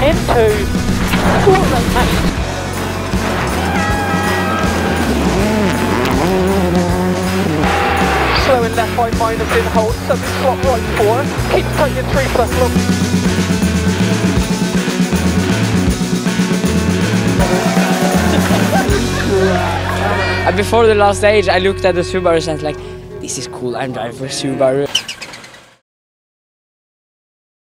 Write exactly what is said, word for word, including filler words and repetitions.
into four rotate. Slowing left by minus in hold, seven slot right four. Keep taking three plus long. And before the last stage, I looked at the Subaru and I was like, this is cool, I'm driving for Subaru.